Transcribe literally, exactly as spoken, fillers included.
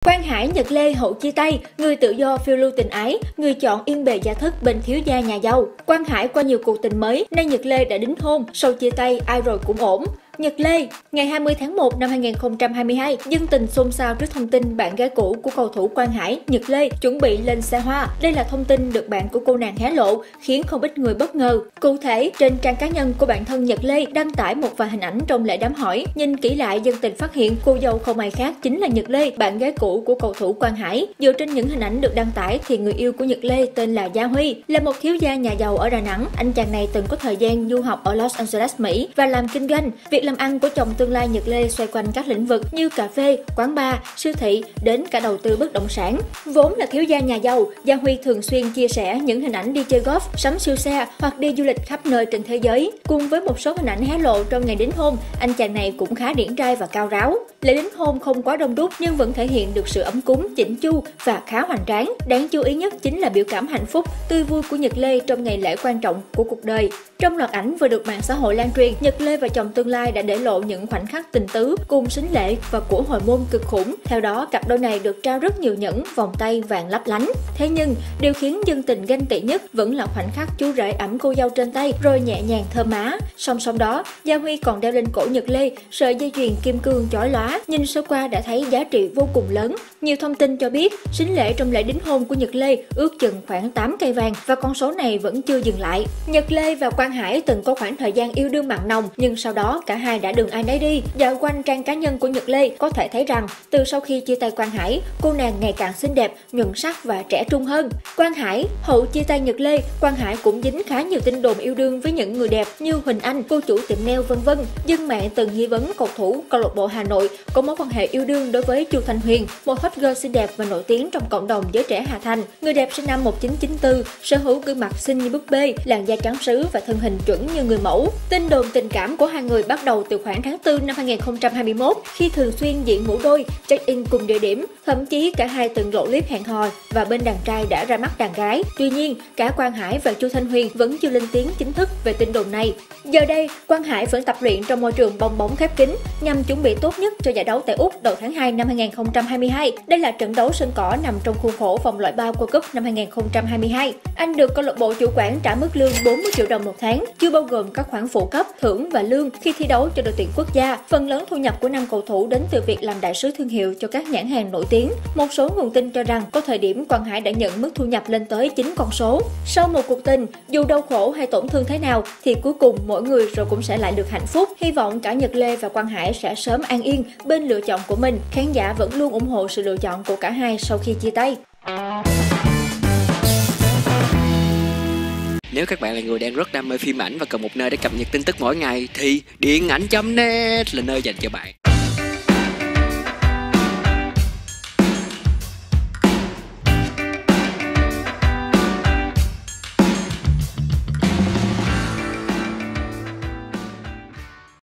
Quang Hải, Nhật Lê hậu chia tay, người tự do phiêu lưu tình ái, người chọn yên bề gia thất bên thiếu gia nhà giàu. Quang Hải qua nhiều cuộc tình mới, nay Nhật Lê đã đính hôn, sau chia tay ai rồi cũng ổn. Nhật Lê, ngày hai mươi tháng một năm hai nghìn không trăm hai mươi hai, dân tình xôn xao trước thông tin bạn gái cũ của cầu thủ Quang Hải, Nhật Lê chuẩn bị lên xe hoa. Đây là thông tin được bạn của cô nàng hé lộ, khiến không ít người bất ngờ. Cụ thể, trên trang cá nhân của bản thân Nhật Lê đăng tải một vài hình ảnh trong lễ đám hỏi. Nhìn kỹ lại, dân tình phát hiện cô dâu không ai khác chính là Nhật Lê, bạn gái cũ của cầu thủ Quang Hải. Dựa trên những hình ảnh được đăng tải thì người yêu của Nhật Lê tên là Gia Huy, là một thiếu gia nhà giàu ở Đà Nẵng. Anh chàng này từng có thời gian du học ở Los Angeles, Mỹ và làm kinh doanh. Việc làm ăn của chồng tương lai Nhật Lê xoay quanh các lĩnh vực như cà phê, quán bar, siêu thị đến cả đầu tư bất động sản. Vốn là thiếu gia nhà giàu, Gia Huy thường xuyên chia sẻ những hình ảnh đi chơi golf, sắm siêu xe hoặc đi du lịch khắp nơi trên thế giới. Cùng với một số hình ảnh hé lộ trong ngày đính hôn, anh chàng này cũng khá điển trai và cao ráo. Lễ đính hôn không quá đông đúc nhưng vẫn thể hiện được sự ấm cúng, chỉnh chu và khá hoành tráng. Đáng chú ý nhất chính là biểu cảm hạnh phúc, tươi vui của Nhật Lê trong ngày lễ quan trọng của cuộc đời. Trong loạt ảnh vừa được mạng xã hội lan truyền, Nhật Lê và chồng tương lai đã để lộ những khoảnh khắc tình tứ cùng sính lễ và của hồi môn cực khủng. Theo đó, cặp đôi này được trao rất nhiều nhẫn, vòng tay vàng lấp lánh. Thế nhưng, điều khiến dân tình ganh tị nhất vẫn là khoảnh khắc chú rể ẵm cô dâu trên tay rồi nhẹ nhàng thơm má. Song song đó, Gia Huy còn đeo lên cổ Nhật Lê sợi dây chuyền kim cương chói lóa, nhìn sơ qua đã thấy giá trị vô cùng lớn. Nhiều thông tin cho biết, sính lễ trong lễ đính hôn của Nhật Lê ước chừng khoảng tám cây vàng và con số này vẫn chưa dừng lại. Nhật Lê và Quang Hải từng có khoảng thời gian yêu đương mặn nồng, nhưng sau đó cả hai đã đường ai nấy đi. Dạo quanh trang cá nhân của Nhật Lê có thể thấy rằng từ sau khi chia tay Quang Hải, cô nàng ngày càng xinh đẹp, nhuận sắc và trẻ trung hơn. Quang Hải hậu chia tay Nhật Lê, Quang Hải cũng dính khá nhiều tin đồn yêu đương với những người đẹp như Huỳnh Anh, cô chủ tiệm nail vân vân. Dân mạng từng nghi vấn cầu thủ câu lạc bộ Hà Nội có mối quan hệ yêu đương đối với Chu Thanh Huyền, một hot girl xinh đẹp và nổi tiếng trong cộng đồng giới trẻ Hà Thành. Người đẹp sinh năm một nghìn chín trăm chín mươi tư, sở hữu gương mặt xinh như búp bê, làn da trắng sứ và thân hình chuẩn như người mẫu. Tin đồn tình cảm của hai người bắt đầu từ khoảng tháng tư năm hai nghìn không trăm hai mươi mốt khi thường xuyên diễn mũ đôi, check-in cùng địa điểm. Thậm chí cả hai từng lộ clip hẹn hò và bên đàn trai đã ra mắt đàn gái. Tuy nhiên, cả Quang Hải và Chu Thanh Huyền vẫn chưa lên tiếng chính thức về tin đồn này. Giờ đây, Quang Hải vẫn tập luyện trong môi trường bong bóng khép kín nhằm chuẩn bị tốt nhất cho giải đấu tại Úc đầu tháng hai năm hai nghìn không trăm hai mươi hai. Đây là trận đấu sân cỏ nằm trong khuôn khổ vòng loại ba World Cup năm hai nghìn không trăm hai mươi hai. Anh được câu lạc bộ chủ quản trả mức lương bốn mươi triệu đồng một tháng, chưa bao gồm các khoản phụ cấp, thưởng và lương khi thi đấu cho đội tuyển quốc gia. Phần lớn thu nhập của nam cầu thủ đến từ việc làm đại sứ thương hiệu cho các nhãn hàng nổi tiếng. Một số nguồn tin cho rằng có thời điểm Quang Hải đã nhận mức thu nhập lên tới chín con số. Sau một cuộc tình, dù đau khổ hay tổn thương thế nào thì cuối cùng mỗi người rồi cũng sẽ lại được hạnh phúc. Hy vọng cả Nhật Lê và Quang Hải sẽ sớm an yên bên lựa chọn của mình. Khán giả vẫn luôn ủng hộ sự lựa chọn của cả hai sau khi chia tay. Nếu các bạn là người đang rất đam mê phim ảnh và cần một nơi để cập nhật tin tức mỗi ngày thì Điện Ảnh chấm net là nơi dành cho bạn.